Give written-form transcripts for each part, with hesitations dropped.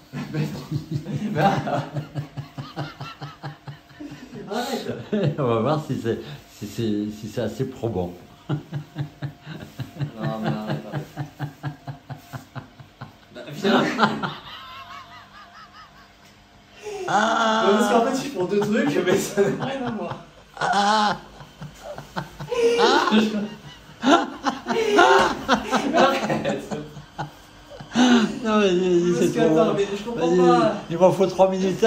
Mais arrête. On va voir si c'est assez probant. Non, mais arrête. Bah, viens. Ah, Parce qu'en fait, ils font deux trucs, mais ça n'a rien à voir. Arrête. non, mais Parce c'est que, trop. attends, mais je comprends Vas-y, pas. il m'en faut 3 minutes.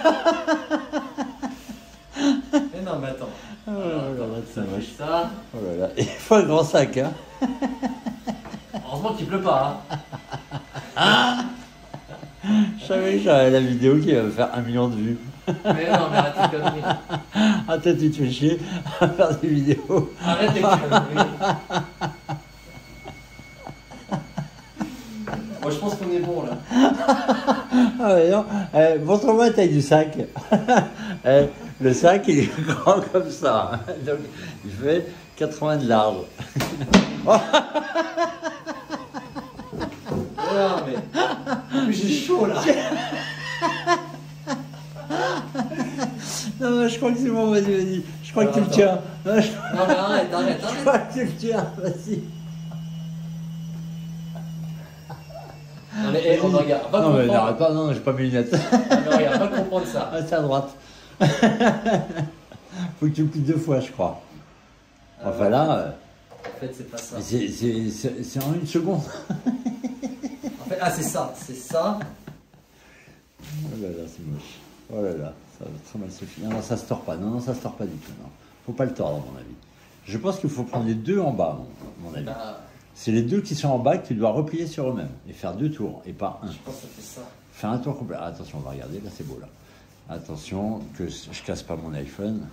Mais non, mais attends. Oh là là, c'est moche. Ça. Oh là là, il faut un grand sac, hein. Heureusement qu'il pleut pas. Hein. Je savais que j'avais la vidéo qui va me faire 1 million de vues. Mais non, mais arrête tes conneries. Ah, toi, tu te fais chier à faire des vidéos. Arrête tes conneries. Moi, je pense qu'on est bon là. Ah, mais non. Montre-moi la taille du sac. Le sac, il est grand comme ça. Donc, il fait 80 de large. Non, mais j'ai chaud là. Non, je crois que c'est bon, vas-y. Je crois que tu le Attends. tiens. Non, je Non, mais arrête. crois que tu le tiens, vas-y. Non, mais on regarde. Va Non, mais comprendre. n'arrête pas, non, j'ai pas mes lunettes. Non, mais regarde, va comprendre ça. Ah, c'est à droite. Faut que tu le plies 2 fois, je crois. Enfin là, En fait, c'est pas ça. c'est en 1 seconde. En fait, ah, c'est ça. C'est ça. Oh là là, c'est moche. Oh là là, ça va très mal se finir. Non, ça se tord pas. Non, ça se tord pas du tout. Non. Faut pas le tordre, à mon avis. Je pense qu'il faut prendre les 2 en bas, à mon avis. Bah, C'est les 2 qui sont en bas que tu dois replier sur eux-mêmes et faire 2 tours et pas 1. je pense que ça fait ça. Fais un tour complet. Ah, attention, on va regarder. Là, c'est beau, là. Attention, que je casse pas mon iPhone.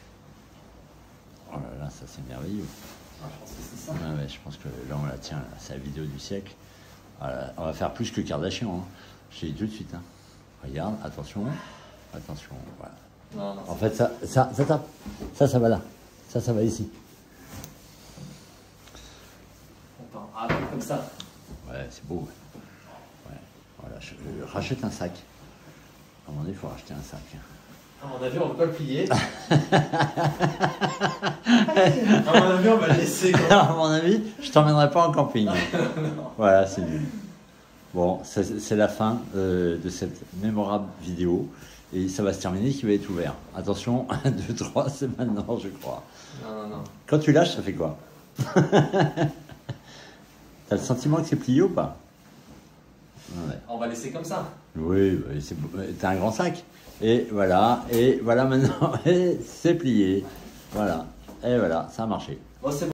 Oh là là, ça, c'est merveilleux. Ah, je pense que c'est ça. Ouais, ouais, je pense que là, on la tient. C'est la vidéo du siècle. Voilà, on va faire plus que Kardashian. Hein. Je te dis tout de suite. Hein. Regarde, attention. Attention, voilà. Non, non. En fait, ça tape. Ça va là. Ça va ici. Attends, ah, comme ça. Ouais, c'est beau. Ouais. Voilà, je rachète un sac. À un moment donné, il faut racheter un sac. À mon avis, on va pas le plier. À mon avis, on va le laisser. Quoi. À mon avis, je t'emmènerai pas en camping. Voilà, c'est nul. Bon, c'est la fin de cette mémorable vidéo. Et ça va se terminer qui va être ouvert. Attention, 1, 2, 3, c'est maintenant, je crois. Non. Quand tu lâches, ça fait quoi? T'as le sentiment que c'est plié ou pas? Ouais. On va laisser comme ça. Oui, t'as un grand sac. Et voilà maintenant, et c'est plié. Voilà, et voilà, ça a marché. Bon, c'est bon.